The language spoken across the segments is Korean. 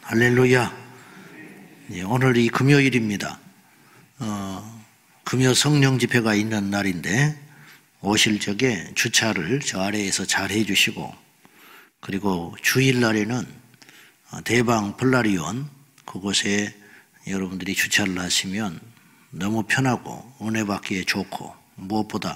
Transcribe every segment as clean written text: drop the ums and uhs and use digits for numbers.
할렐루야. 오늘 이 금요일입니다. 금요 성령 집회가 있는 날인데 오실 적에 주차를 저 아래에서 잘 해주시고, 그리고 주일날에는 대방 플라리온 그곳에 여러분들이 주차를 하시면 너무 편하고 은혜 받기에 좋고, 무엇보다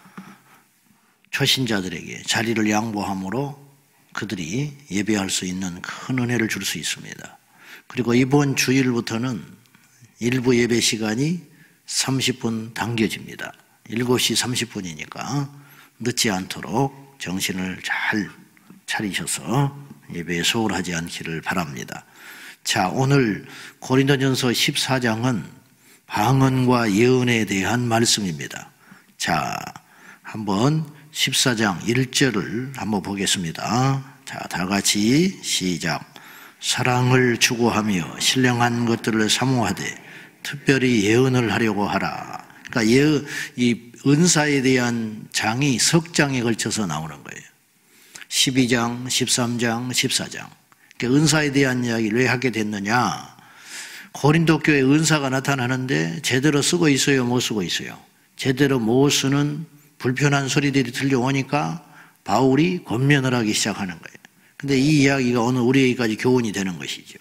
초신자들에게 자리를 양보함으로 그들이 예배할 수 있는 큰 은혜를 줄 수 있습니다. 그리고 이번 주일부터는 일부 예배 시간이 30분 당겨집니다. 7시 30분이니까 늦지 않도록 정신을 잘 차리셔서 예배에 소홀하지 않기를 바랍니다. 자, 오늘 고린도전서 14장은 방언과 예언에 대한 말씀입니다. 자, 한번 14장 1절을 한번 보겠습니다. 자, 다 같이 시작. 사랑을 추구하며 신령한 것들을 사모하되 특별히 예언을 하려고 하라. 그러니까 이 은사에 대한 장이 석 장에 걸쳐서 나오는 거예요. 12장, 13장, 14장. 그러니까 은사에 대한 이야기를 왜 하게 됐느냐? 고린도 교회 은사가 나타나는데 제대로 쓰고 있어요, 못 쓰고 있어요? 제대로 못 쓰는 불편한 소리들이 들려오니까 바울이 권면을 하기 시작하는 거예요. 근데 이 이야기가 오늘 우리에게까지 교훈이 되는 것이죠.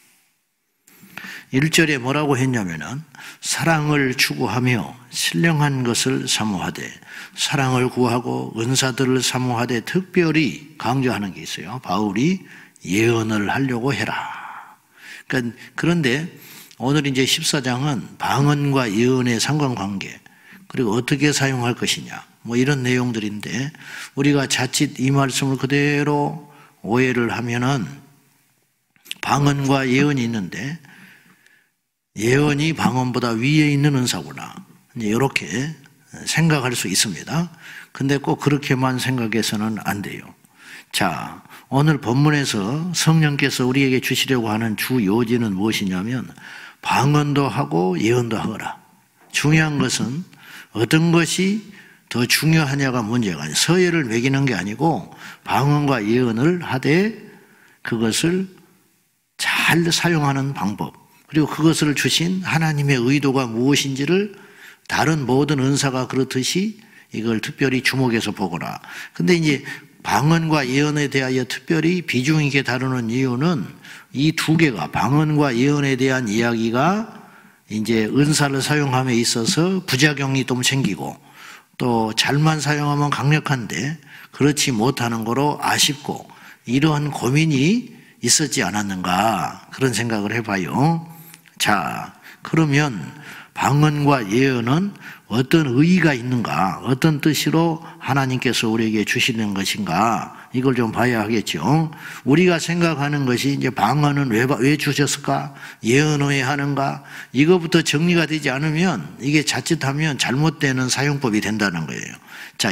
1절에 뭐라고 했냐면은 사랑을 추구하며 신령한 것을 사모하되, 사랑을 구하고 은사들을 사모하되 특별히 강조하는 게 있어요. 바울이 예언을 하려고 해라. 그런데 오늘 이제 14장은 방언과 예언의 상관관계, 그리고 어떻게 사용할 것이냐, 뭐 이런 내용들인데, 우리가 자칫 이 말씀을 그대로 오해를 하면은 방언과 예언이 있는데 예언이 방언보다 위에 있는 은사구나, 이렇게 생각할 수 있습니다. 근데 꼭 그렇게만 생각해서는 안 돼요. 자, 오늘 본문에서 성령께서 우리에게 주시려고 하는 주 요지는 무엇이냐면 방언도 하고 예언도 하거라. 중요한 것은 어떤 것이 더 중요하냐가 문제가 아니에요. 서예를 매기는 게 아니고 방언과 예언을 하되 그것을 잘 사용하는 방법, 그리고 그것을 주신 하나님의 의도가 무엇인지를 다른 모든 은사가 그렇듯이 이걸 특별히 주목해서 보거라. 근데 이제 방언과 예언에 대하여 특별히 비중 있게 다루는 이유는 이 두 개가, 방언과 예언에 대한 이야기가 이제 은사를 사용함에 있어서 부작용이 좀 생기고, 또 잘만 사용하면 강력한데 그렇지 못하는 거로 아쉽고, 이러한 고민이 있었지 않았는가, 그런 생각을 해봐요. 자, 그러면 방언과 예언은 어떤 의의가 있는가, 어떤 뜻으로 하나님께서 우리에게 주시는 것인가, 이걸 좀 봐야 하겠죠. 우리가 생각하는 것이 이제 방언은 왜 주셨을까, 예언은 왜 하는가, 이거부터 정리가 되지 않으면 이게 자칫하면 잘못되는 사용법이 된다는 거예요. 자,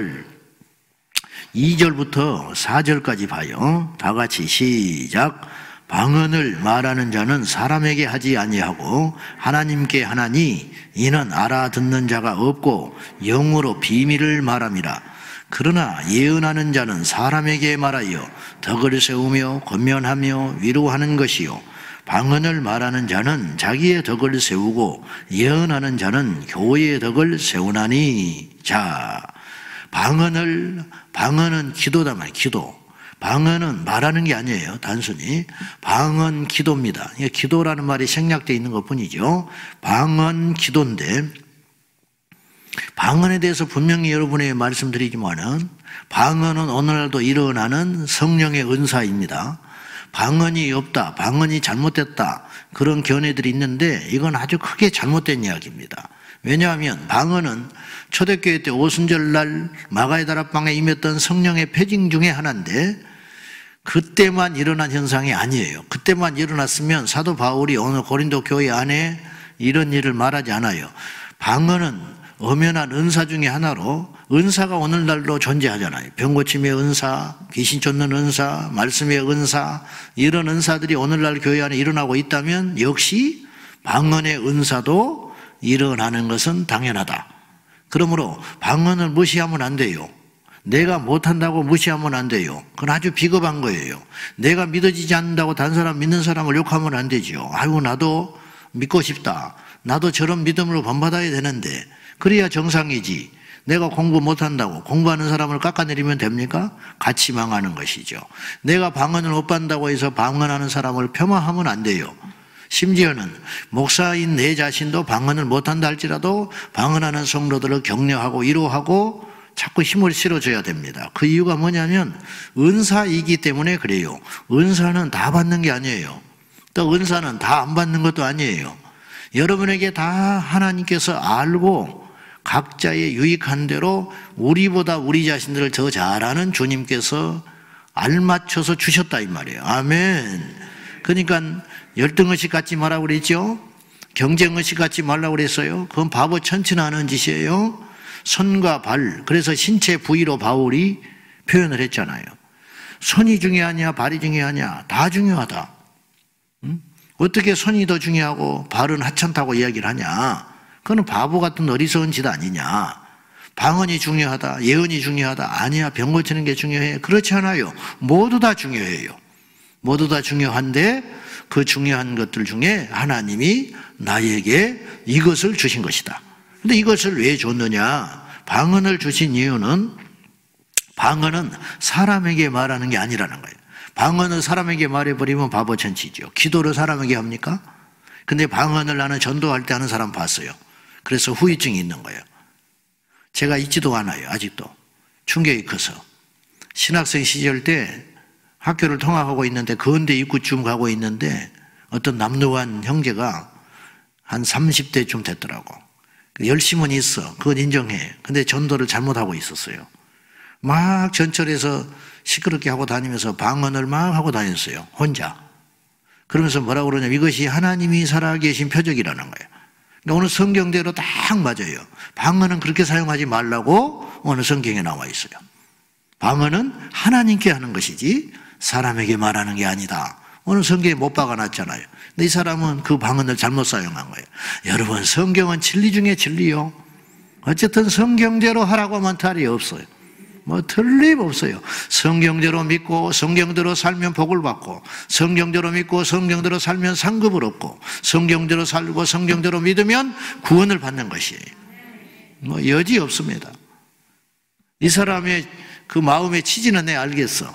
2절부터 4절까지 봐요. 다 같이 시작. 방언을 말하는 자는 사람에게 하지 아니하고 하나님께 하나니 이는 알아듣는 자가 없고 영으로 비밀을 말함이라. 그러나 예언하는 자는 사람에게 말하여 덕을 세우며 권면하며 위로하는 것이요, 방언을 말하는 자는 자기의 덕을 세우고 예언하는 자는 교회의 덕을 세우나니. 자, 방언은 기도다 말이에요. 기도. 방언은 말하는 게 아니에요. 단순히 방언 기도입니다. 기도라는 말이 생략되어 있는 것뿐이죠. 방언 기도인데, 방언에 대해서 분명히 여러분에게 말씀드리지만은 방언은 오늘날도 일어나는 성령의 은사입니다. 방언이 없다, 방언이 잘못됐다, 그런 견해들이 있는데 이건 아주 크게 잘못된 이야기입니다. 왜냐하면 방언은 초대교회 때 오순절날 마가의 다락방에 임했던 성령의 패징 중에 하나인데 그때만 일어난 현상이 아니에요. 그때만 일어났으면 사도 바울이 오늘 고린도 교회 안에 이런 일을 말하지 않아요. 방언은 엄연한 은사 중에 하나로, 은사가 오늘날도 존재하잖아요. 병고침의 은사, 귀신 쫓는 은사, 말씀의 은사, 이런 은사들이 오늘날 교회 안에 일어나고 있다면 역시 방언의 은사도 일어나는 것은 당연하다. 그러므로 방언을 무시하면 안 돼요. 내가 못한다고 무시하면 안 돼요. 그건 아주 비겁한 거예요. 내가 믿어지지 않는다고 다른 사람 믿는 사람을 욕하면 안 되죠. 아이고 나도 믿고 싶다. 나도 저런 믿음으로 본받아야 되는데 그래야 정상이지. 내가 공부 못한다고 공부하는 사람을 깎아내리면 됩니까? 같이 망하는 것이죠. 내가 방언을 못 받는다고 해서 방언하는 사람을 폄하하면 안 돼요. 심지어는 목사인 내 자신도 방언을 못한다 할지라도 방언하는 성도들을 격려하고 위로하고 자꾸 힘을 실어줘야 됩니다. 그 이유가 뭐냐면 은사이기 때문에 그래요. 은사는 다 받는 게 아니에요. 또 은사는 다 안 받는 것도 아니에요. 여러분에게 다 하나님께서 알고 각자의 유익한 대로 우리보다 우리 자신들을 더 잘 아는 주님께서 알맞춰서 주셨다 이 말이에요. 아멘. 그러니까 열등의식 갖지 말라고 그랬죠. 경쟁의식 갖지 말라고 그랬어요. 그건 바보 천치나 하는 짓이에요. 손과 발, 그래서 신체 부위로 바울이 표현을 했잖아요. 손이 중요하냐 발이 중요하냐 다 중요하다. 어떻게 손이 더 중요하고 발은 하찮다고 이야기를 하냐. 그건 바보 같은 어리석은 짓 아니냐. 방언이 중요하다 예언이 중요하다 아니야. 병 고치는 게 중요해. 그렇지 않아요. 모두 다 중요해요. 모두 다 중요한데 그 중요한 것들 중에 하나님이 나에게 이것을 주신 것이다. 근데 이것을 왜 줬느냐? 방언을 주신 이유는 방언은 사람에게 말하는 게 아니라는 거예요. 방언을 사람에게 말해버리면 바보천치죠. 기도를 사람에게 합니까? 근데 방언을 나는 전도할 때 하는 사람 봤어요. 그래서 후유증이 있는 거예요. 제가 잊지도 않아요. 아직도. 충격이 커서. 신학생 시절 때 학교를 통학하고 있는데 건대 입구쯤 가고 있는데 어떤 남루한 형제가 한 30대쯤 됐더라고. 열심은 있어. 그건 인정해. 근데 전도를 잘못하고 있었어요. 막 전철에서 시끄럽게 하고 다니면서 방언을 막 하고 다녔어요. 혼자. 그러면서 뭐라고 그러냐면 이것이 하나님이 살아계신 표적이라는 거예요. 그러니까 오늘 성경대로 딱 맞아요. 방언은 그렇게 사용하지 말라고 오늘 성경에 나와 있어요. 방언은 하나님께 하는 것이지 사람에게 말하는 게 아니다. 오늘 성경에 못 박아놨잖아요. 근데 이 사람은 그 방언을 잘못 사용한 거예요. 여러분 성경은 진리 중에 진리요. 어쨌든 성경대로 하라고 하면 탈이 없어요. 뭐 틀림없어요. 성경대로 믿고 성경대로 살면 복을 받고 성경대로 믿고 성경대로 살면 상급을 얻고 성경대로 살고 성경대로 믿으면 구원을 받는 것이에요. 뭐 여지 없습니다. 이 사람의 그 마음의 취지는 내가 알겠어.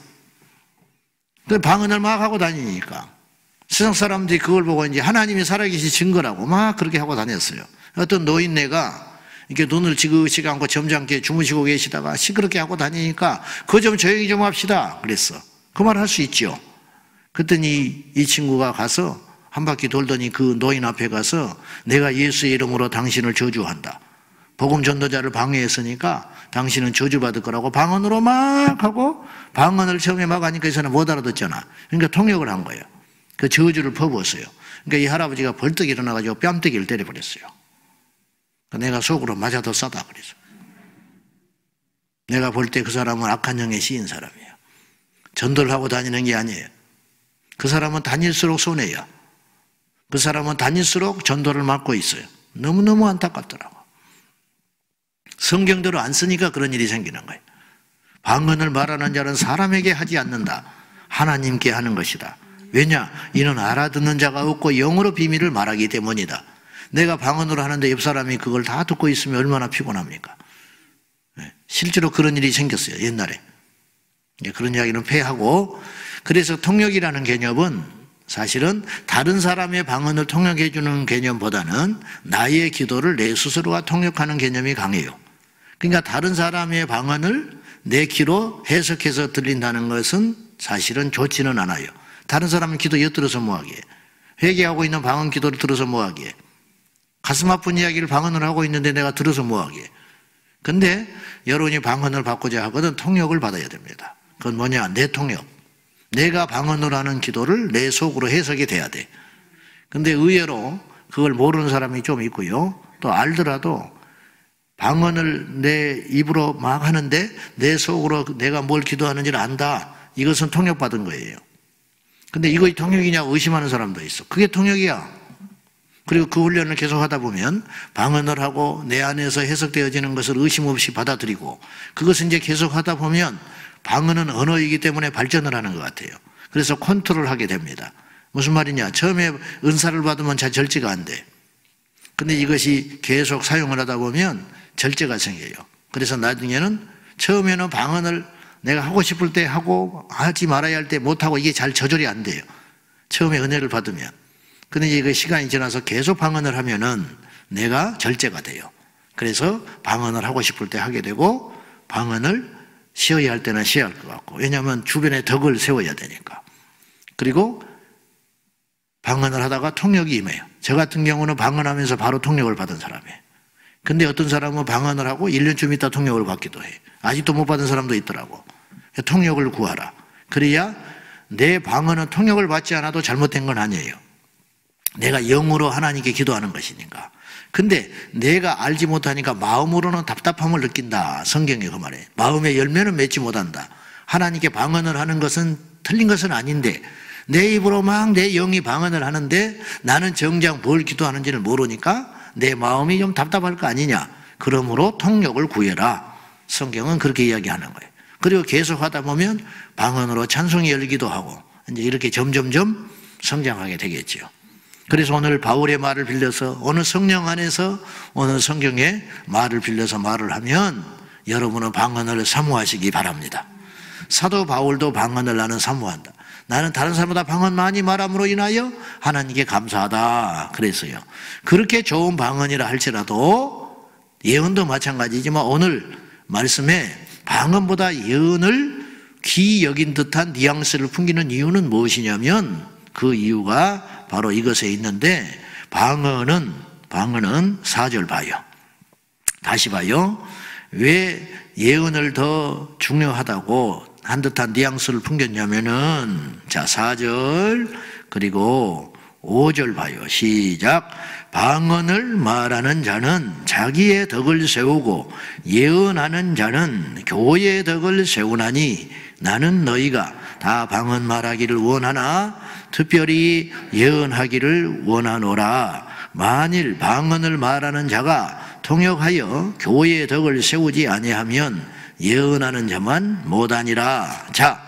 방언을 막 하고 다니니까 세상 사람들이 그걸 보고 이제 하나님이 살아계신 증거라고 막 그렇게 하고 다녔어요. 어떤 노인네가 이렇게 눈을 지그시 감고 점잖게 주무시고 계시다가 시끄럽게 하고 다니니까 그거 좀 조용히 좀 합시다 그랬어. 그 말 할 수 있죠. 그랬더니 이 친구가 가서 한 바퀴 돌더니 그 노인 앞에 가서 내가 예수의 이름으로 당신을 저주한다. 복음 전도자를 방해했으니까 당신은 저주받을 거라고 방언으로 막 하고 방언을 처음에 막 하니까 이 사람 못 알아듣잖아. 그러니까 통역을 한 거예요. 그 저주를 퍼부었어요. 그러니까 이 할아버지가 벌떡 일어나가지고 뺨때기를 때려버렸어요. 내가 속으로 맞아 더 싸다 그래서. 내가 볼 때 그 사람은 악한 영에 씌인 사람이에요. 전도를 하고 다니는 게 아니에요. 그 사람은 다닐수록 손해야. 그 사람은 다닐수록 전도를 맡고 있어요. 너무너무 안타깝더라고. 성경대로 안 쓰니까 그런 일이 생기는 거예요. 방언을 말하는 자는 사람에게 하지 않는다. 하나님께 하는 것이다. 왜냐? 이는 알아듣는 자가 없고 영어로 비밀을 말하기 때문이다. 내가 방언으로 하는데 옆 사람이 그걸 다 듣고 있으면 얼마나 피곤합니까? 실제로 그런 일이 생겼어요. 옛날에. 그런 이야기는 폐하고, 그래서 통역이라는 개념은 사실은 다른 사람의 방언을 통역해 주는 개념보다는 나의 기도를 내 스스로가 통역하는 개념이 강해요. 그러니까 다른 사람의 방언을 내 귀로 해석해서 들린다는 것은 사실은 좋지는 않아요. 다른 사람의 기도 엿들어서 뭐하기에, 회개하고 있는 방언 기도를 들어서 뭐하기에, 가슴 아픈 이야기를 방언을 하고 있는데 내가 들어서 뭐하기에. 근데 여러분이 방언을 받고자 하거든 통역을 받아야 됩니다. 그건 뭐냐? 내 통역. 내가 방언으로 하는 기도를 내 속으로 해석이 돼야 돼. 근데 의외로 그걸 모르는 사람이 좀 있고요. 또 알더라도 방언을 내 입으로 막 하는데 내 속으로 내가 뭘 기도하는지를 안다. 이것은 통역받은 거예요. 근데 이것이 통역이냐고 의심하는 사람도 있어. 그게 통역이야. 그리고 그 훈련을 계속 하다 보면 방언을 하고 내 안에서 해석되어지는 것을 의심 없이 받아들이고, 그것을 이제 계속 하다 보면 방언은 언어이기 때문에 발전을 하는 것 같아요. 그래서 컨트롤하게 됩니다. 무슨 말이냐? 처음에 은사를 받으면 잘 절제가 안 돼. 근데 이것이 계속 사용을 하다 보면 절제가 생겨요. 그래서 나중에는 처음에는 방언을 내가 하고 싶을 때 하고 하지 말아야 할 때 못하고 이게 잘 조절이 안 돼요. 처음에 은혜를 받으면. 근데 이제 그 시간이 지나서 계속 방언을 하면은 내가 절제가 돼요. 그래서 방언을 하고 싶을 때 하게 되고, 방언을 쉬어야 할 때는 쉬어야 할 것 같고, 왜냐하면 주변에 덕을 세워야 되니까. 그리고 방언을 하다가 통역이 임해요. 저 같은 경우는 방언하면서 바로 통역을 받은 사람이에요. 근데 어떤 사람은 방언을 하고 1년쯤 있다 통역을 받기도 해. 아직도 못 받은 사람도 있더라고. 통역을 구하라. 그래야 내 방언은 통역을 받지 않아도 잘못된 건 아니에요. 내가 영으로 하나님께 기도하는 것이니까. 근데 내가 알지 못하니까 마음으로는 답답함을 느낀다. 성경에 그 말에. 마음의 열매는 맺지 못한다. 하나님께 방언을 하는 것은 틀린 것은 아닌데, 내 입으로 막 내 영이 방언을 하는데 나는 정작 뭘 기도하는지를 모르니까 내 마음이 좀 답답할 거 아니냐. 그러므로 통역을 구해라. 성경은 그렇게 이야기하는 거예요. 그리고 계속 하다 보면 방언으로 찬송이 열기도 하고, 이제 이렇게 점점점 성장하게 되겠죠. 그래서 오늘 바울의 말을 빌려서, 오늘 성령 안에서 오늘 성경의 말을 빌려서 말을 하면 여러분은 방언을 사모하시기 바랍니다. 사도 바울도 방언을 나는 사모한다. 나는 다른 사람보다 방언 많이 말함으로 인하여 하나님께 감사하다 그랬어요. 그렇게 좋은 방언이라 할지라도 예언도 마찬가지지만 오늘 말씀에 방언보다 예언을 귀히 여긴 듯한 뉘앙스를 풍기는 이유는 무엇이냐면, 그 이유가 바로 이것에 있는데, 방언은 4절 봐요. 다시 봐요. 왜 예언을 더 중요하다고 한 듯한 뉘앙스를 풍겼냐면은, 자, 4절 그리고 5절 봐요. 시작. 방언을 말하는 자는 자기의 덕을 세우고 예언하는 자는 교회의 덕을 세우나니, 나는 너희가 다 방언 말하기를 원하나 특별히 예언하기를 원하노라. 만일 방언을 말하는 자가 통역하여 교회의 덕을 세우지 아니하면 예언하는 자만 못하니라. 자,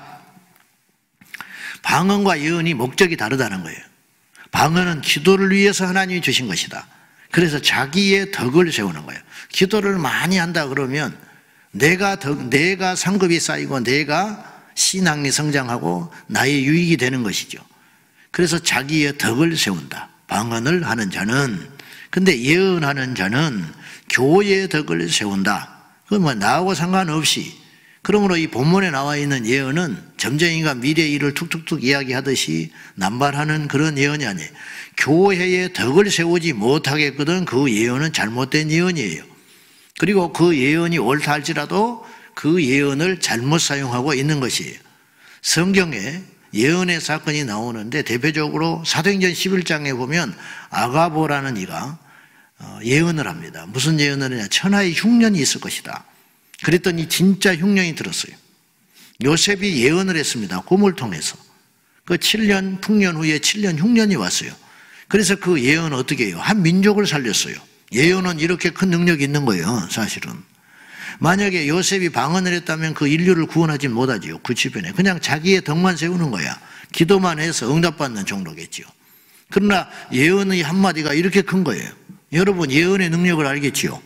방언과 예언이 목적이 다르다는 거예요. 방언은 기도를 위해서 하나님이 주신 것이다. 그래서 자기의 덕을 세우는 거예요. 기도를 많이 한다 그러면 내가 상급이 쌓이고 내가 신앙이 성장하고 나의 유익이 되는 것이죠. 그래서 자기의 덕을 세운다. 방언을 하는 자는. 근데 예언하는 자는 교회의 덕을 세운다. 그건 뭐 나하고 상관없이. 그러므로 이 본문에 나와 있는 예언은 점쟁이가 미래의 일을 툭툭툭 이야기하듯이 남발하는 그런 예언이 아니에요. 교회의 덕을 세우지 못하겠거든 그 예언은 잘못된 예언이에요. 그리고 그 예언이 옳다 할지라도 그 예언을 잘못 사용하고 있는 것이에요. 성경에 예언의 사건이 나오는데 대표적으로 사도행전 11장에 보면 아가보라는 이가 예언을 합니다. 무슨 예언을 하냐? 천하의 흉년이 있을 것이다. 그랬더니 진짜 흉년이 들었어요. 요셉이 예언을 했습니다. 꿈을 통해서. 그 7년 풍년 후에 7년 흉년이 왔어요. 그래서 그 예언은 어떻게 해요? 한 민족을 살렸어요. 예언은 이렇게 큰 능력이 있는 거예요, 사실은. 만약에 요셉이 방언을 했다면 그 인류를 구원하지 못하지요. 그 주변에. 그냥 자기의 덕만 세우는 거야. 기도만 해서 응답받는 정도겠지요. 그러나 예언의 한마디가 이렇게 큰 거예요. 여러분 예언의 능력을 알겠지요.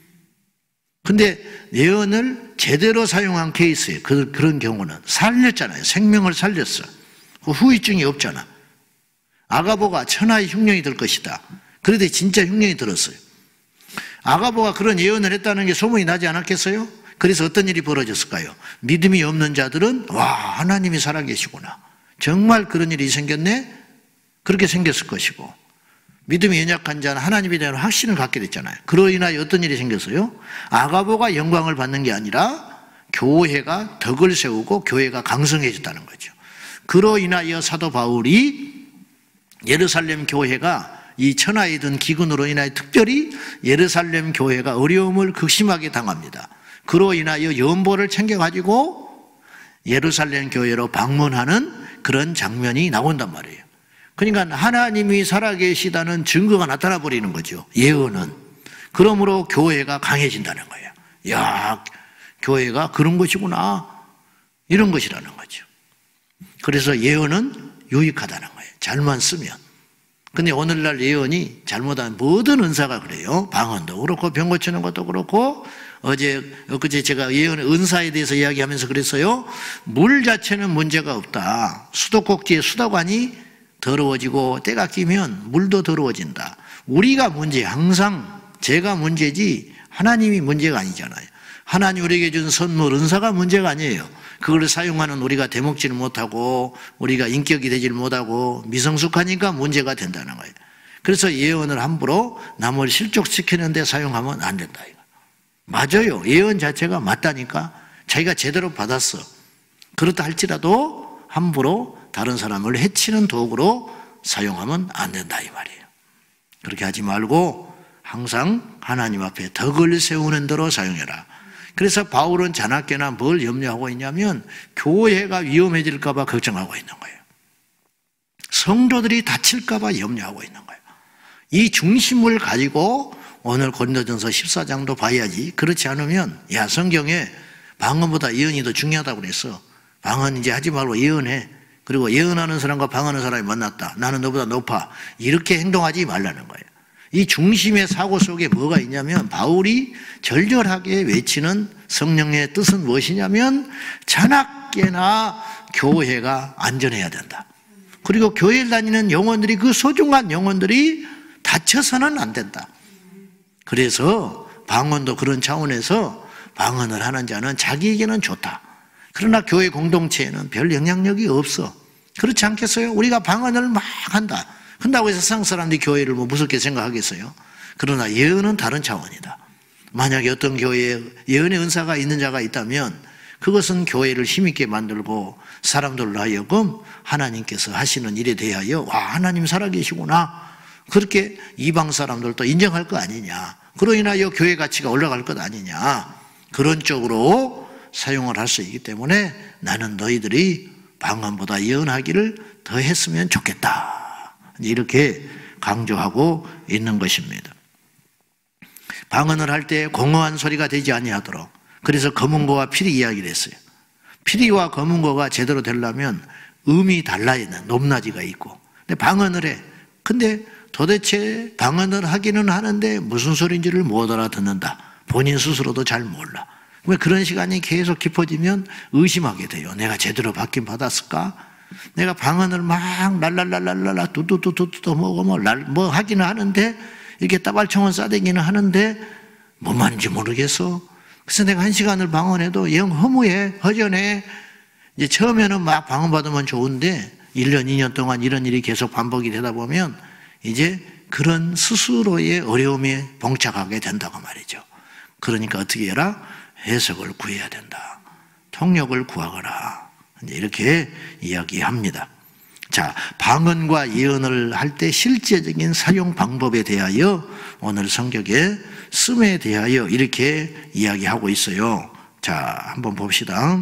근데 예언을 제대로 사용한 케이스에 그런 경우는 살렸잖아요. 생명을 살렸어. 그 후유증이 없잖아. 아가보가 천하의 흉년이 될 것이다. 그런데 진짜 흉년이 들었어요. 아가보가 그런 예언을 했다는 게 소문이 나지 않았겠어요? 그래서 어떤 일이 벌어졌을까요? 믿음이 없는 자들은 와, 하나님이 살아계시구나. 정말 그런 일이 생겼네? 그렇게 생겼을 것이고, 믿음이 연약한 자는 하나님에 대한 확신을 갖게 됐잖아요. 그로 인하여 어떤 일이 생겼어요? 아가보가 영광을 받는 게 아니라 교회가 덕을 세우고 교회가 강성해졌다는 거죠. 그로 인하여 사도 바울이 예루살렘 교회가 이 천하에 든 기근으로 인하여 특별히 예루살렘 교회가 어려움을 극심하게 당합니다. 그로 인하여 연보를 챙겨가지고 예루살렘 교회로 방문하는 그런 장면이 나온단 말이에요. 그러니까 하나님이 살아계시다는 증거가 나타나 버리는 거죠. 예언은. 그러므로 교회가 강해진다는 거예요. 야, 교회가 그런 것이구나. 이런 것이라는 거죠. 그래서 예언은 유익하다는 거예요. 잘만 쓰면. 근데 오늘날 예언이 잘못하면 모든 은사가 그래요. 방언도 그렇고 병 고치는 것도 그렇고 엊그제 제가 예언 은사에 대해서 이야기하면서 그랬어요. 물 자체는 문제가 없다. 수도꼭지의 수도관이 더러워지고 때가 끼면 물도 더러워진다. 우리가 문제, 항상 제가 문제지 하나님이 문제가 아니잖아요. 하나님 우리에게 준 선물, 은사가 문제가 아니에요. 그걸 사용하는 우리가 대먹지를 못하고 우리가 인격이 되질 못하고 미성숙하니까 문제가 된다는 거예요. 그래서 예언을 함부로 남을 실족시키는 데 사용하면 안 된다. 맞아요. 예언 자체가 맞다니까. 자기가 제대로 받았어. 그렇다 할지라도 함부로 다른 사람을 해치는 도구로 사용하면 안 된다 이 말이에요. 그렇게 하지 말고 항상 하나님 앞에 덕을 세우는 대로 사용해라. 그래서 바울은 자나깨나 뭘 염려하고 있냐면 교회가 위험해질까 봐 걱정하고 있는 거예요. 성도들이 다칠까 봐 염려하고 있는 거예요. 이 중심을 가지고 오늘 고린도전서 14장도 봐야지. 그렇지 않으면 야, 성경에 방언보다 예언이 더 중요하다고 그랬어. 방언 이제 하지 말고 예언해. 그리고 예언하는 사람과 방언하는 사람이 만났다. 나는 너보다 높아. 이렇게 행동하지 말라는 거예요. 이 중심의 사고 속에 뭐가 있냐면 바울이 절절하게 외치는 성령의 뜻은 무엇이냐면 자나깨나 교회가 안전해야 된다. 그리고 교회를 다니는 영혼들이 그 소중한 영혼들이 다쳐서는 안 된다. 그래서 방언도 그런 차원에서 방언을 하는 자는 자기에게는 좋다. 그러나 교회 공동체에는 별 영향력이 없어. 그렇지 않겠어요? 우리가 방언을 막 한다. 한다고 해서 세상 사람들이 교회를 뭐 무섭게 생각하겠어요? 그러나 예언은 다른 차원이다. 만약에 어떤 교회에 예언의 은사가 있는 자가 있다면 그것은 교회를 힘있게 만들고 사람들로 하여금 하나님께서 하시는 일에 대하여 와, 하나님 살아계시구나. 그렇게 이방 사람들도 인정할 거 아니냐. 그로 인하여 교회 가치가 올라갈 것 아니냐. 그런 쪽으로 사용을 할 수 있기 때문에 나는 너희들이 방언보다 예언하기를 더 했으면 좋겠다. 이렇게 강조하고 있는 것입니다. 방언을 할 때 공허한 소리가 되지 아니하도록. 그래서 검은고와 피리 이야기를 했어요. 피리와 검은고가 제대로 되려면 음이 달라야 있는 높낮이가 있고. 근데 방언을 해. 근데 도대체 방언을 하기는 하는데 무슨 소리인지를 못 알아듣는다. 본인 스스로도 잘 몰라. 왜 그런 시간이 계속 깊어지면 의심하게 돼요. 내가 제대로 받긴 받았을까? 내가 방언을 막 랄랄랄랄랄라 뚜뚜뚜뚜뚜 뭐 하기는 하는데 이렇게 따발총을 싸대기는 하는데 뭔 말인지 모르겠어. 그래서 내가 1시간을 방언해도 영 허무해, 허전해. 이제 처음에는 막 방언 받으면 좋은데 1년, 2년 동안 이런 일이 계속 반복이 되다 보면 이제 그런 스스로의 어려움에 봉착하게 된다고 말이죠. 그러니까 어떻게 해라? 해석을 구해야 된다. 통역을 구하거라. 이렇게 이야기합니다. 자, 방언과 예언을 할 때 실제적인 사용 방법에 대하여 오늘 성경의 씀에 대하여 이렇게 이야기하고 있어요. 자, 한번 봅시다.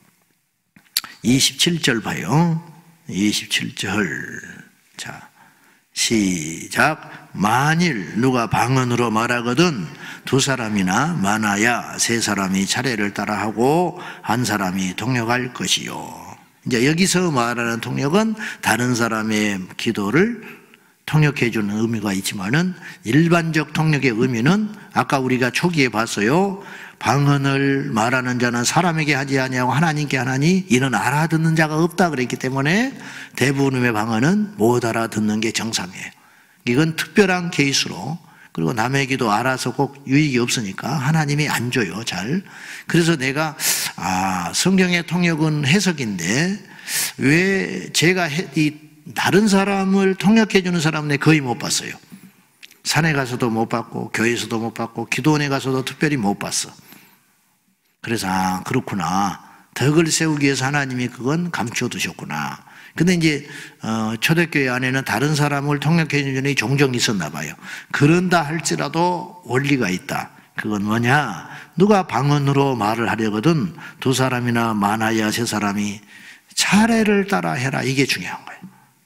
27절 봐요. 27절. 자, 시작. 만일 누가 방언으로 말하거든 두 사람이나 많아야 세 사람이 차례를 따라하고 한 사람이 통역할 것이요. 이제 여기서 말하는 통역은 다른 사람의 기도를 통역해 주는 의미가 있지만은 일반적 통역의 의미는 아까 우리가 초기에 봤어요. 방언을 말하는 자는 사람에게 하지 아니하고 하나님께 하나니 이는 알아듣는 자가 없다 그랬기 때문에 대부분의 방언은 못 알아듣는 게 정상이에요. 이건 특별한 케이스로, 그리고 남의 기도 알아서 꼭 유익이 없으니까 하나님이 안 줘요, 잘. 그래서 내가 성경의 통역은 해석인데 왜 제가 다른 사람을 통역해 주는 사람은 거의 못 봤어요. 산에 가서도 못 봤고 교회에서도 못 봤고 기도원에 가서도 특별히 못 봤어. 그래서 그렇구나. 덕을 세우기 위해서 하나님이 그건 감춰두셨구나. 근데 이제 초대교회 안에는 다른 사람을 통역해 주는 일이 종종 있었나 봐요. 그런다 할지라도 원리가 있다. 그건 뭐냐? 누가 방언으로 말을 하려거든 두 사람이나 많아야 세 사람이 차례를 따라 해라. 이게 중요한 거예요.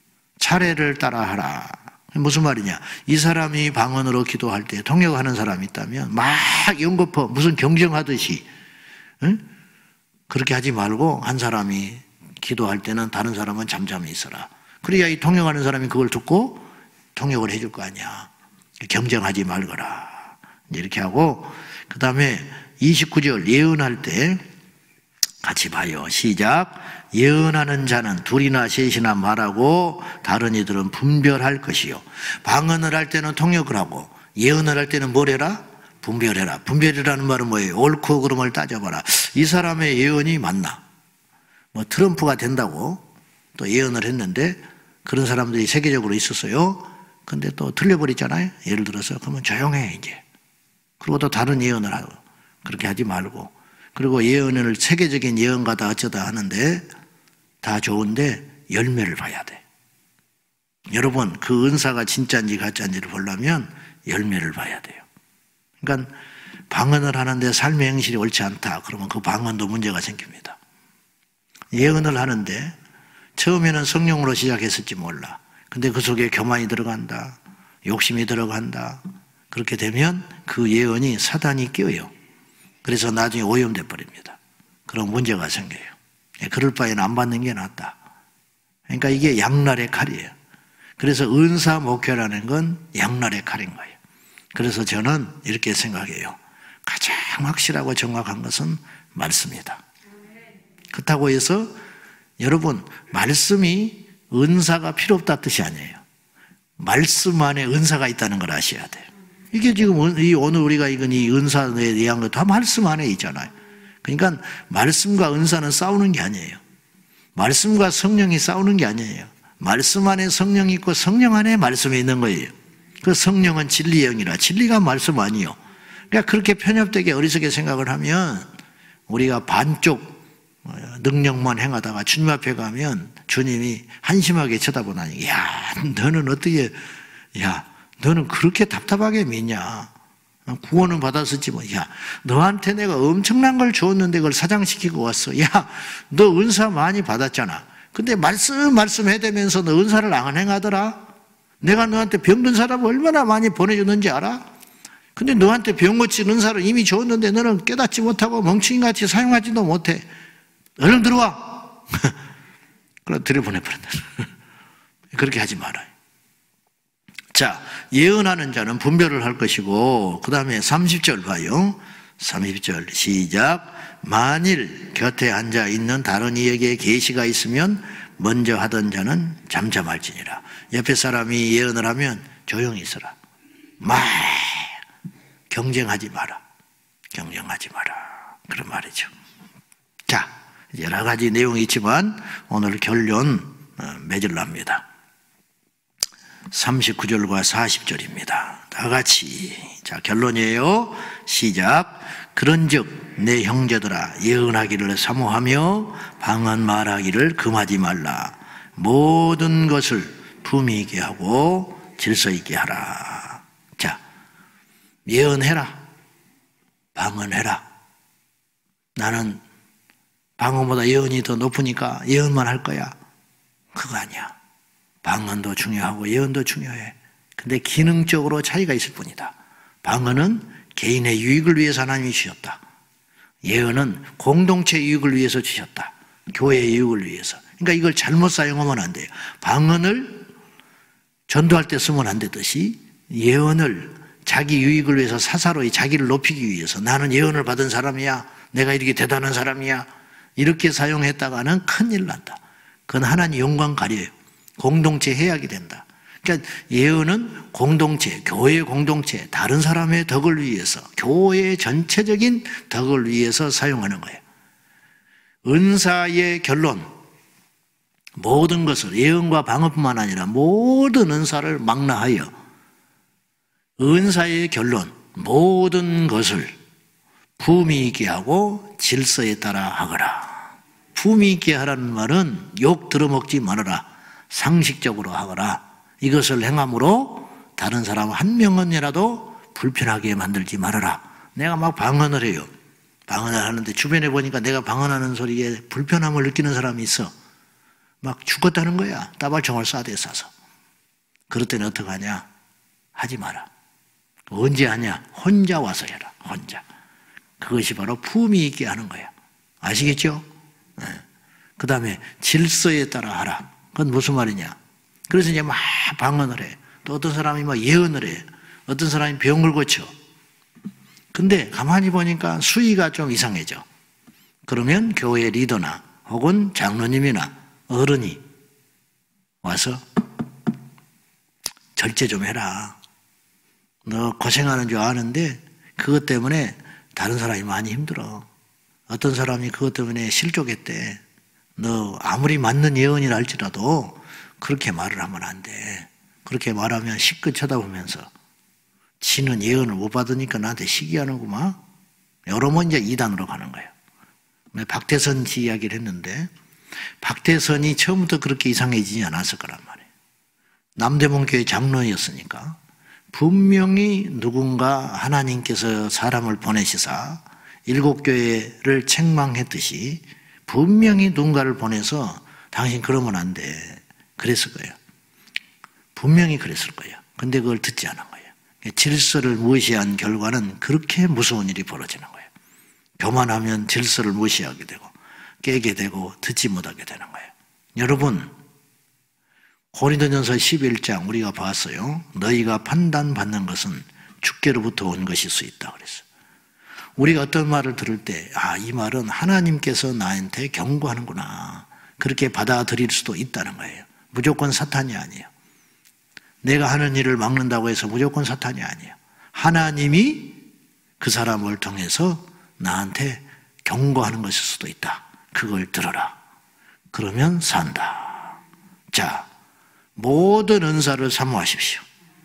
차례를 따라하라. 무슨 말이냐? 이 사람이 방언으로 기도할 때 통역하는 사람이 있다면 막 연거푸 무슨 경쟁하듯이, 응? 그렇게 하지 말고 한 사람이 기도할 때는 다른 사람은 잠잠히 있어라. 그래야 이 통역하는 사람이 그걸 듣고 통역을 해줄 거 아니야. 경쟁하지 말거라. 이렇게 하고, 그 다음에 29절 예언할 때 같이 봐요. 시작. 예언하는 자는 둘이나 셋이나 말하고 다른 이들은 분별할 것이요. 방언을 할 때는 통역을 하고 예언을 할 때는 뭘 해라? 분별해라. 분별이라는 말은 뭐예요? 옳고 그름을 따져봐라. 이 사람의 예언이 맞나? 뭐 트럼프가 된다고 또 예언을 했는데 그런 사람들이 세계적으로 있었어요. 근데 또 틀려버리잖아요. 예를 들어서 그러면 조용해 이제. 그리고 또 다른 예언을 하고. 그렇게 하지 말고. 그리고 예언을 세계적인 예언가다 어쩌다 하는데 다 좋은데 열매를 봐야 돼. 여러분 그 은사가 진짜인지 가짜인지를 보려면 열매를 봐야 돼요. 그러니까 방언을 하는데 삶의 행실이 옳지 않다. 그러면 그 방언도 문제가 생깁니다. 예언을 하는데 처음에는 성령으로 시작했을지 몰라. 근데 그 속에 교만이 들어간다. 욕심이 들어간다. 그렇게 되면 그 예언이 사단이 껴요. 그래서 나중에 오염돼 버립니다. 그런 문제가 생겨요. 그럴 바에는 안 받는 게 낫다. 그러니까 이게 양날의 칼이에요. 그래서 은사 목회라는 건 양날의 칼인 거예요. 그래서 저는 이렇게 생각해요. 가장 확실하고 정확한 것은 말씀이다. 그렇다고 해서 여러분 말씀이 은사가 필요 없다 뜻이 아니에요. 말씀 안에 은사가 있다는 걸 아셔야 돼요. 이게 지금 오늘 우리가 이 은사에 대한 거 다 말씀 안에 있잖아요. 그러니까 말씀과 은사는 싸우는 게 아니에요. 말씀과 성령이 싸우는 게 아니에요. 말씀 안에 성령이 있고 성령 안에 말씀이 있는 거예요. 그 성령은 진리의 영이라 진리가 말씀 아니요. 그러니까 그렇게 편협되게 어리석게 생각을 하면 우리가 반쪽 능력만 행하다가 주님 앞에 가면 주님이 한심하게 쳐다보나니 야 너는 어떻게 너는 그렇게 답답하게 믿냐. 구원은 받았었지 뭐. 야 너한테 내가 엄청난 걸 줬는데 그걸 사장시키고 왔어. 야 너 은사 많이 받았잖아. 근데 말씀 해대면서 너 은사를 안 행하더라. 내가 너한테 병든 사람을 얼마나 많이 보내줬는지 알아? 근데 너한테 병 고친 은사를 이미 줬는데 너는 깨닫지 못하고 멍청이같이 사용하지도 못해. 얼른 들어와. 그럼 들여보내버린다. 그렇게 하지 말아요. 자, 예언하는 자는 분별을 할 것이고 그 다음에 30절 봐요. 30절 시작. 만일 곁에 앉아 있는 다른 이에게 계시가 있으면 먼저 하던 자는 잠잠할지니라. 옆에 사람이 예언을 하면 조용히 있어라. 경쟁하지 마라. 경쟁하지 마라. 그런 말이죠. 자, 여러 가지 내용이 있지만 오늘 결론 맺으려 합니다. 39절과 40절입니다. 다 같이. 자, 결론이에요. 시작. 그런즉 내 형제들아 예언하기를 사모하며 방언 말하기를 금하지 말라. 모든 것을 품위 있게 하고 질서 있게 하라. 자, 예언해라. 방언해라. 나는 방언보다 예언이 더 높으니까 예언만 할 거야. 그거 아니야. 방언도 중요하고 예언도 중요해. 근데 기능적으로 차이가 있을 뿐이다. 방언은 개인의 유익을 위해서 하나님이 주셨다. 예언은 공동체 유익을 위해서 주셨다. 교회의 유익을 위해서. 그러니까 이걸 잘못 사용하면 안 돼요. 방언을 전도할 때 쓰면 안 되듯이 예언을 자기 유익을 위해서 사사로이 자기를 높이기 위해서 나는 예언을 받은 사람이야. 내가 이렇게 대단한 사람이야. 이렇게 사용했다가는 큰일 난다. 그건 하나님 영광 가려요. 공동체 해악이 된다. 그러니까 예언은 공동체, 교회 공동체, 다른 사람의 덕을 위해서, 교회의 전체적인 덕을 위해서 사용하는 거예요. 은사의 결론, 모든 것을 예언과 방언뿐만 아니라 모든 은사를 망라하여 은사의 결론, 모든 것을 품위 있게 하고 질서에 따라 하거라. 품위 있게 하라는 말은 욕 들어먹지 말아라. 상식적으로 하거라. 이것을 행함으로 다른 사람 한 명은이라도 불편하게 만들지 말아라. 내가 막 방언을 해요. 방언을 하는데 주변에 보니까 내가 방언하는 소리에 불편함을 느끼는 사람이 있어. 막 죽었다는 거야. 따발총을 쏴대 쏴서. 그럴 때는 어떡하냐? 하지 마라. 언제 하냐? 혼자 와서 해라. 혼자. 그것이 바로 품위 있게 하는 거야. 아시겠죠? 네. 그 다음에 질서에 따라 하라. 그건 무슨 말이냐? 그래서 이제 막 방언을 해. 또 어떤 사람이 막 예언을 해. 어떤 사람이 병을 고쳐. 근데 가만히 보니까 수위가 좀 이상해져. 그러면 교회 리더나 혹은 장로님이나 어른이 와서 절제 좀 해라. 너 고생하는 줄 아는데 그것 때문에 다른 사람이 많이 힘들어. 어떤 사람이 그것 때문에 실족했대. 너 아무리 맞는 예언이라 할지라도 그렇게 말을 하면 안 돼. 그렇게 말하면 시끗 쳐다보면서 지는 예언을 못 받으니까 나한테 시기하는구만. 여러 번 이제 이단으로 가는 거예요. 박태선 씨 이야기를 했는데 박태선이 처음부터 그렇게 이상해지지 않았을 거란 말이에요. 남대문교회 장로였으니까 분명히 누군가 하나님께서 사람을 보내시사 7교회를 책망했듯이 분명히 누군가를 보내서 당신 그러면 안 돼. 그랬을 거예요. 분명히 그랬을 거예요. 근데 그걸 듣지 않은 거예요. 질서를 무시한 결과는 그렇게 무서운 일이 벌어지는 거예요. 교만하면 질서를 무시하게 되고 깨게 되고 듣지 못하게 되는 거예요. 여러분, 고린도전서 11장 우리가 봤어요. 너희가 판단받는 것은 주께로부터 온 것일 수 있다 그랬어요. 우리가 어떤 말을 들을 때 이 말은 하나님께서 나한테 경고하는구나. 그렇게 받아들일 수도 있다는 거예요. 무조건 사탄이 아니에요. 내가 하는 일을 막는다고 해서 무조건 사탄이 아니에요. 하나님이 그 사람을 통해서 나한테 경고하는 것일 수도 있다. 그걸 들어라. 그러면 산다. 자, 모든 은사를 사모하십시오.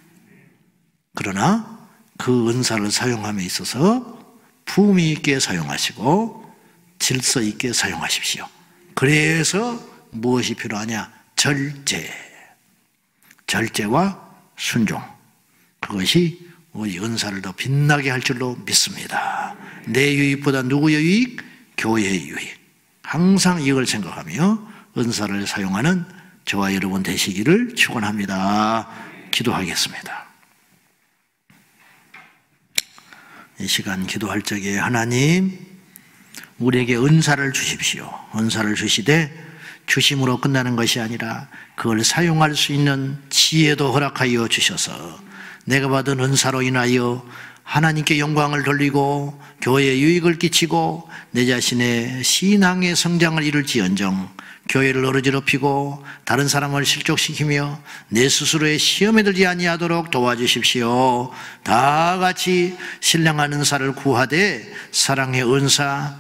그러나 그 은사를 사용함에 있어서 품위 있게 사용하시고 질서 있게 사용하십시오. 그래서 무엇이 필요하냐? 절제. 절제와 순종. 그것이 우리 은사를 더 빛나게 할 줄로 믿습니다. 내 유익보다 누구의 유익? 교회의 유익. 항상 이걸 생각하며 은사를 사용하는 저와 여러분 되시기를 축원합니다. 기도하겠습니다. 이 시간 기도할 적에 하나님 우리에게 은사를 주십시오. 은사를 주시되 주심으로 끝나는 것이 아니라 그걸 사용할 수 있는 지혜도 허락하여 주셔서 내가 받은 은사로 인하여 하나님께 영광을 돌리고 교회에 유익을 끼치고 내 자신의 신앙의 성장을 이룰지언정 교회를 어지럽히고 다른 사람을 실족시키며 내 스스로의 시험에 들지 아니하도록 도와주십시오. 다 같이 신령한 은사를 구하되 사랑의 은사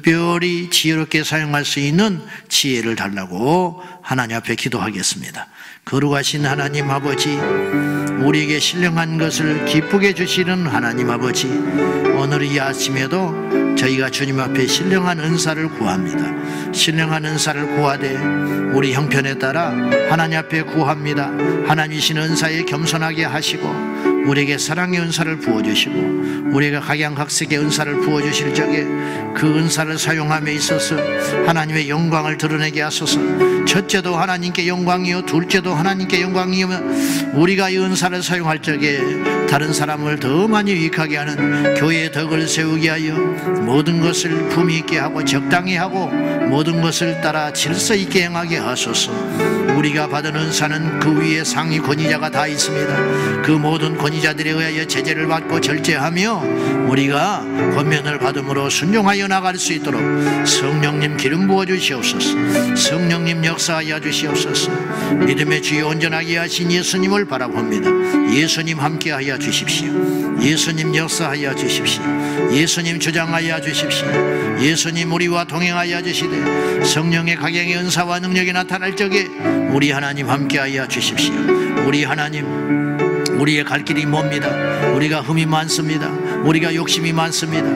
특별히 지혜롭게 사용할 수 있는 지혜를 달라고 하나님 앞에 기도하겠습니다. 거룩하신 하나님 아버지, 우리에게 신령한 것을 기쁘게 주시는 하나님 아버지, 오늘 이 아침에도 저희가 주님 앞에 신령한 은사를 구합니다. 신령한 은사를 구하되 우리 형편에 따라 하나님 앞에 구합니다. 하나님이신 은사에 겸손하게 하시고 우리에게 사랑의 은사를 부어주시고 우리가 각양각색의 은사를 부어주실 적에 그 은사를 사용함에 있어서 하나님의 영광을 드러내게 하소서. 첫째도 하나님께 영광이요 둘째도 하나님께 영광이요 우리가 이 은사를 사용할 적에 다른 사람을 더 많이 유익하게 하는 교회의 덕을 세우게 하여 모든 것을 품위 있게 하고 적당히 하고 모든 것을 따라 질서 있게 행하게 하소서. 우리가 받은 은사는 그 위에 상위 권위자가 다 있습니다. 그 모든 권위자들에 의하여 제재를 받고 절제하며 우리가 권면을 받음으로 순종하여 나갈 수 있도록 성령님 기름 부어 주시옵소서. 성령님 역사하여 주시옵소서. 믿음의 주여 온전하게 하신 예수님을 바라봅니다. 예수님 함께하여 주십시오. 예수님 역사하여 주십시오. 예수님 주장하여 주십시오. 예수님 우리와 동행하여 주시되 성령의 각양의 은사와 능력이 나타날 적에 우리 하나님 함께하여 주십시오. 우리 하나님, 우리의 갈 길이 멉니다. 우리가 흠이 많습니다. 우리가 욕심이 많습니다.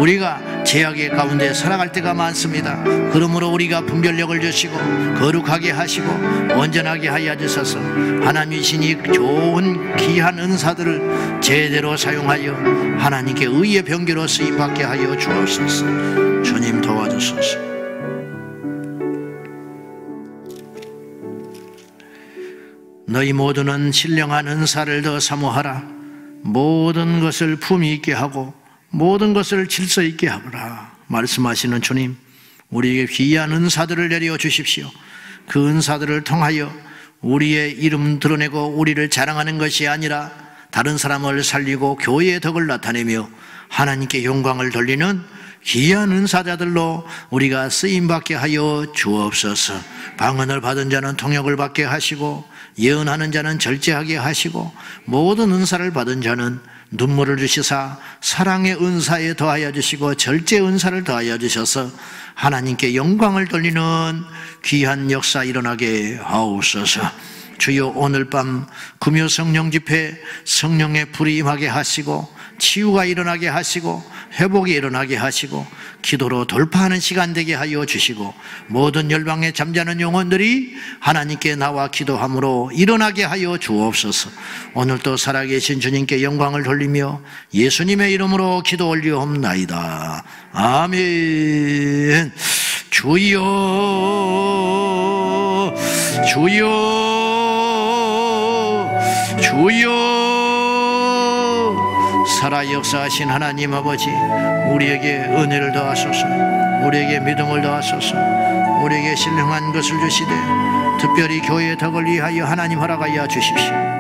우리가 죄악의 가운데 살아갈 때가 많습니다. 그러므로 우리가 분별력을 주시고 거룩하게 하시고 온전하게 하여 주셔서 하나님이시니 좋은 귀한 은사들을 제대로 사용하여 하나님께 의의 병기로 쓰임받게 하여 주옵소서. 주님 도와주소서. 너희 모두는 신령한 은사를 더 사모하라. 모든 것을 품위 있게 하고 모든 것을 질서 있게 하거라. 말씀하시는 주님, 우리에게 귀한 은사들을 내려 주십시오. 그 은사들을 통하여 우리의 이름 드러내고 우리를 자랑하는 것이 아니라 다른 사람을 살리고 교회의 덕을 나타내며 하나님께 영광을 돌리는 귀한 은사자들로 우리가 쓰임받게 하여 주옵소서. 방언을 받은 자는 통역을 받게 하시고 예언하는 자는 절제하게 하시고 모든 은사를 받은 자는 눈물을 주시사 사랑의 은사에 더하여 주시고 절제 은사를 더하여 주셔서 하나님께 영광을 돌리는 귀한 역사 일어나게 하옵소서. 주여, 오늘 밤 금요 성령 집회 성령의 불이 임하게 하시고 치유가 일어나게 하시고 회복이 일어나게 하시고 기도로 돌파하는 시간 되게 하여 주시고 모든 열방에 잠자는 영혼들이 하나님께 나와 기도함으로 일어나게 하여 주옵소서. 오늘도 살아계신 주님께 영광을 돌리며 예수님의 이름으로 기도 올리옵나이다. 아멘. 주여 주여 주여. 살아 역사하신 하나님 아버지, 우리에게 은혜를 더하소서. 우리에게 믿음을 더하소서. 우리에게 신령한 것을 주시되 특별히 교회의 덕을 위하여 하나님 허락하여 주십시오.